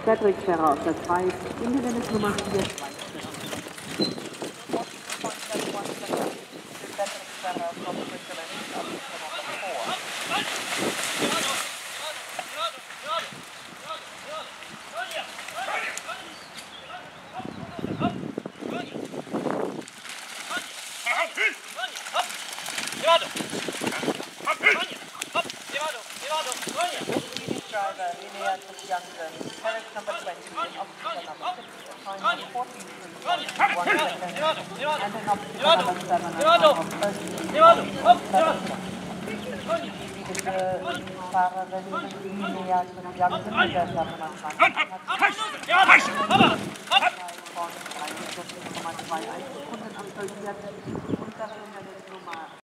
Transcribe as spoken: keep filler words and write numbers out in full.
Cedric Ferrer aus der zwei, Hindernis Nummer vier. Driver, Lilia Youngton, carriage number twenty, officer number six, time fourteen three one second, and an officer number seven, diese Fahrerin Lilia Youngton, die der Sekunden absolviert, unter